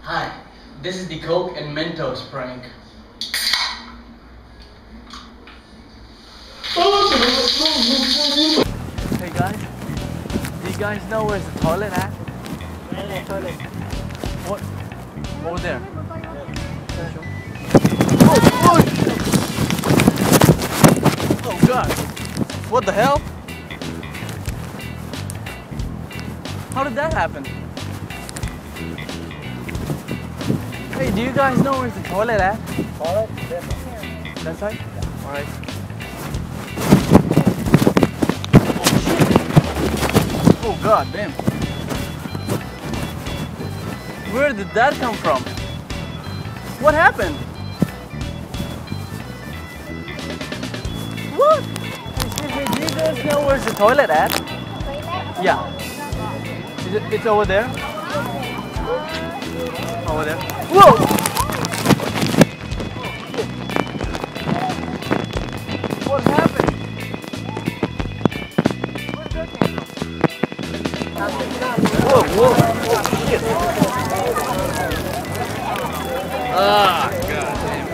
Hi, this is the Coke and Mentos prank. Hey guys, do you guys know where's the toilet at? Where's the toilet? What? Over there. Oh god! What the hell? How did that happen? Hey, do you guys know where's the toilet at? Toilet? That side? Alright. Oh god damn. Where did that come from? What happened? What? Excuse me, do you guys know where's the toilet at? Yeah. It's over there? Over there. Whoa! What happened? Where'd that come from? Whoa, whoa, oh shit. Ah, god damn.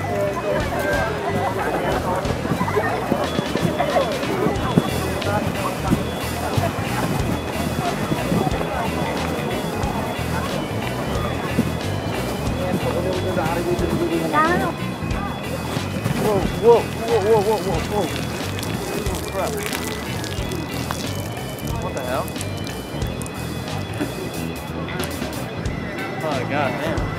Whoa, whoa, whoa, whoa, whoa, whoa, whoa. Oh, crap. What the hell? Oh, god damn.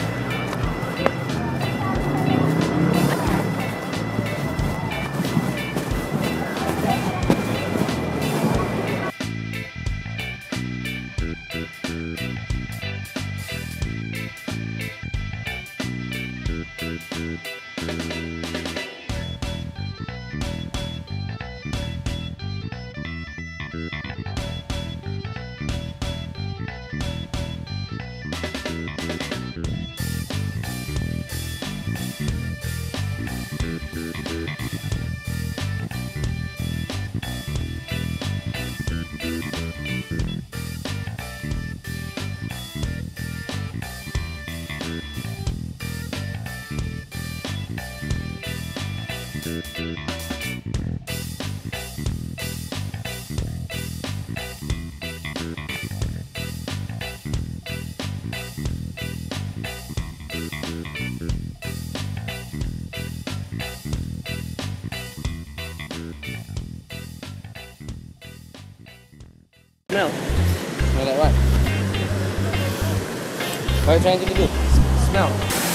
Smell. Smell like what? What are you trying to do? Smell.